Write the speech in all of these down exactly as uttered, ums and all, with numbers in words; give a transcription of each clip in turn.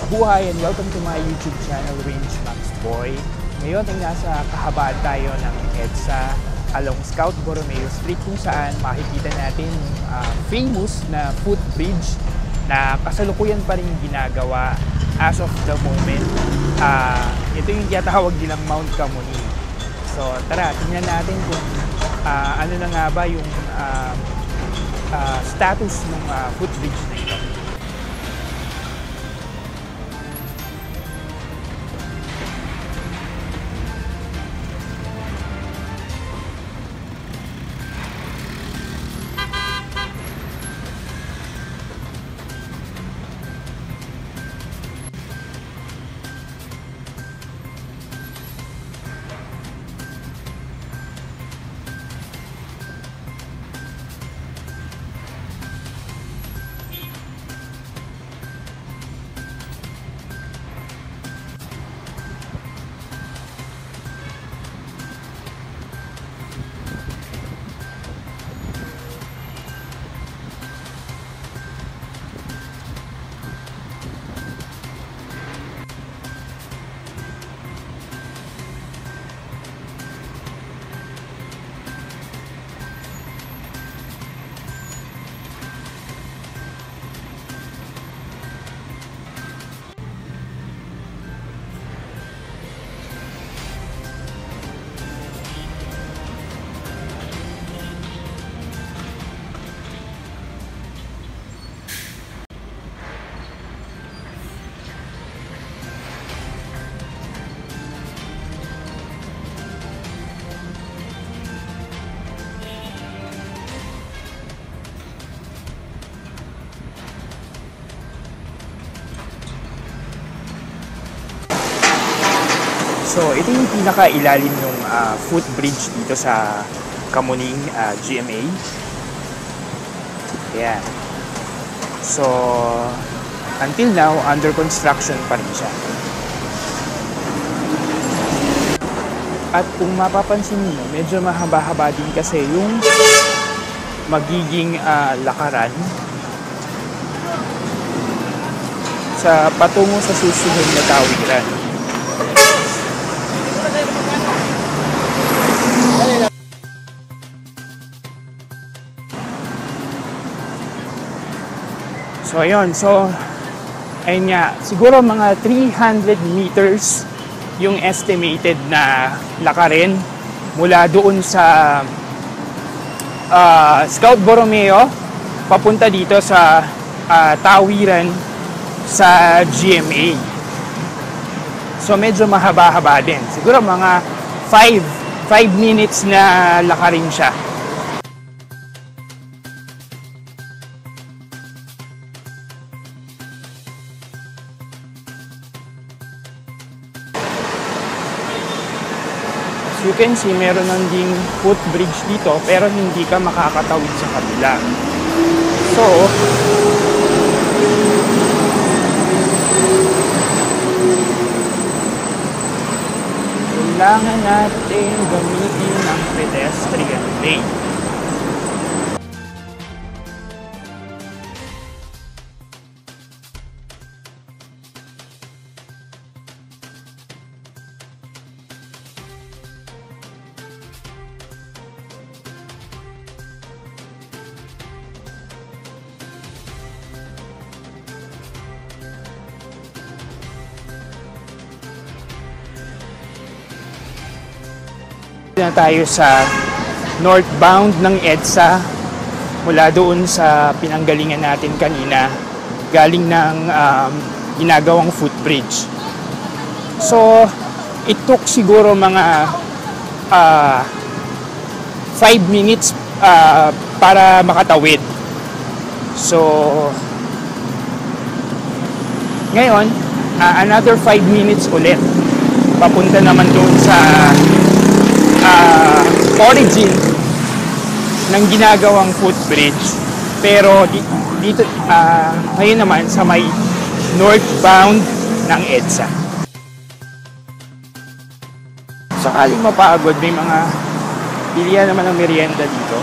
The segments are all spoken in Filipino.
Mabuhay and welcome to my YouTube channel, Range Max Boy. Ngayon ay nasa kahabaan tayo ng EDSA along Scout Borromeo Street kung saan makikita natin yung uh, famous na footbridge na kasalukuyan pa rin ginagawa as of the moment. Uh, ito yung tinatawag nilang Mount Camonie. So tara, tingnan natin kung uh, ano na nga ba yung uh, uh, status ng uh, footbridge na ito. So, ito yung pinaka-ilalim ng uh, footbridge dito sa Camonie uh, G M A. Ayan. So, until now, under construction pa rin siya. At kung mapapansin niyo, medyo mahaba-haba din kasi yung magiging uh, lakaran sa patungo sa susunod na tawiran. So, ayun. So, ayun nga. Siguro mga three hundred meters yung estimated na lakarin mula doon sa uh, Scout Borromeo papunta dito sa uh, tawiran sa G M A. So, medyo mahaba-haba din. Siguro mga five minutes na lakarin siya. As you can see, meron ng ding footbridge dito pero hindi ka makakatawid sa kabila. So, kailangan natin gamitin ang pedestrian lane. Na tayo sa northbound ng EDSA mula doon sa pinanggalingan natin kanina galing ng um, ginagawang footbridge. So it took siguro mga uh, five minutes uh, para makatawid. So ngayon uh, another five minutes ulit papunta naman doon sa Uh, origin ng ginagawang footbridge, pero dito uh, ngayon naman sa may northbound ng EDSA. Sakaling mapagod, may mga bilihan naman ng merienda dito.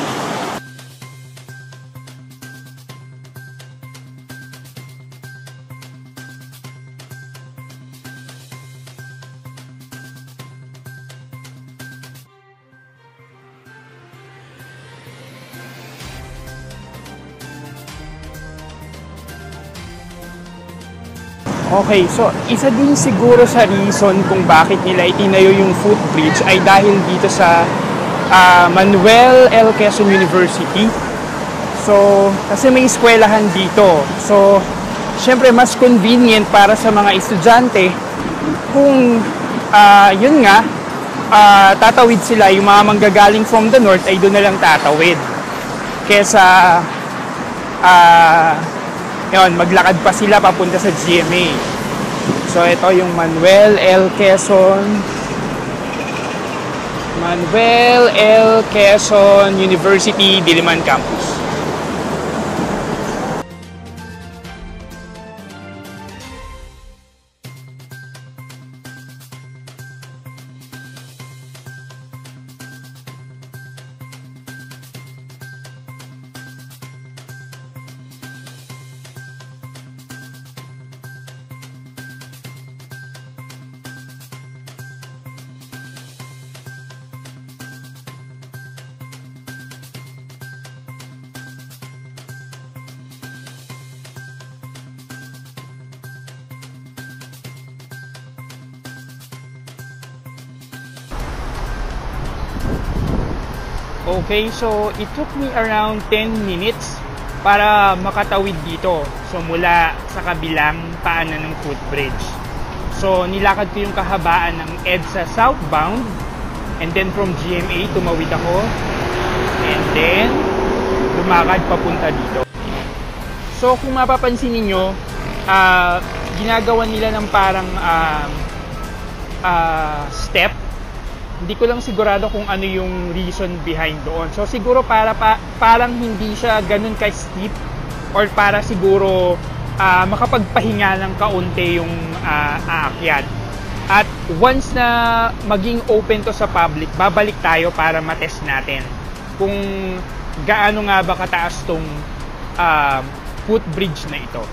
Okay, so isa din siguro sa reason kung bakit nila itinayo yung footbridge ay dahil dito sa uh, Manuel L. Quezon University. So, kasi may eskwelahan dito. So, syempre mas convenient para sa mga estudyante kung uh, yun nga, uh, tatawid sila, yung mga manggagaling from the north ay doon na lang tatawid. Kesa uh, yun, maglakad pa sila papunta sa G M A. So, ito yung Manuel L. Quezon. Manuel L. Quezon University, Diliman Campus. Okay, so it took me around ten minutes para makatawid dito. So mula sa kabilang paanan ng footbridge. So nilakad ko yung kahabaan ng EDSA southbound, and then from G M A tumawid ako, and then lumakad papunta dito. So kung mapapansin niyo, uh, ginagawa nila ng parang uh, uh, step. Hindi ko lang sigurado kung ano yung reason behind doon. So siguro para pa, parang hindi siya ganun ka-steep, or para siguro uh, makapagpahinga ng kaunti yung uh, aakyat. At once na maging open to sa public, babalik tayo para matest natin kung gaano nga ba kataas tong uh, footbridge na ito.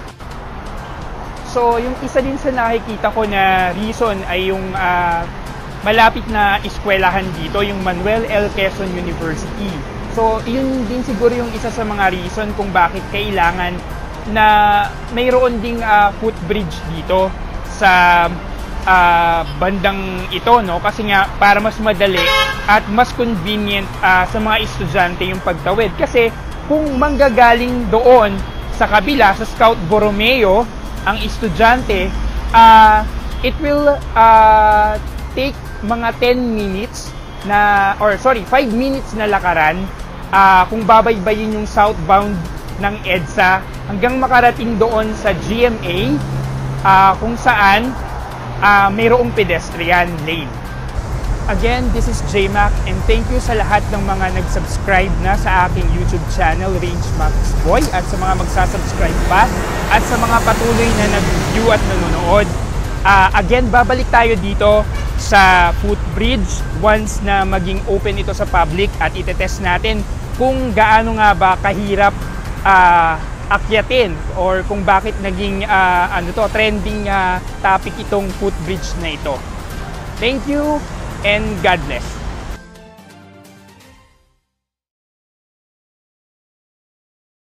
So yung isa din sa nakikita ko na reason ay yung uh, malapit na eskwelahan dito, yung Manuel L. Quezon University. So, yun din siguro yung isa sa mga reason kung bakit kailangan na mayroon ding uh, footbridge dito sa uh, bandang ito, no? Kasi nga, para mas madali at mas convenient uh, sa mga estudyante yung pagtawid. Kasi kung manggagaling doon sa kabila, sa Scout Borromeo, ang estudyante, uh, it will uh, take mga ten minutes na, or sorry, five minutes na lakaran uh, kung babaybayin yung southbound ng EDSA hanggang makarating doon sa G M A uh, kung saan uh, mayroong pedestrian lane. Again, this is J Mac, and thank you sa lahat ng mga nag-subscribe na sa aking YouTube channel, Range Max Boy, at sa mga magsasubscribe pa, at sa mga patuloy na nag-view at nanonood. Uh, again, babalik tayo dito sa footbridge once na maging open ito sa public, at itetest natin kung gaano nga ba kahirap uh, akyatin, or kung bakit naging uh, ano to, trending uh, topic itong footbridge na ito. Thank you and God bless.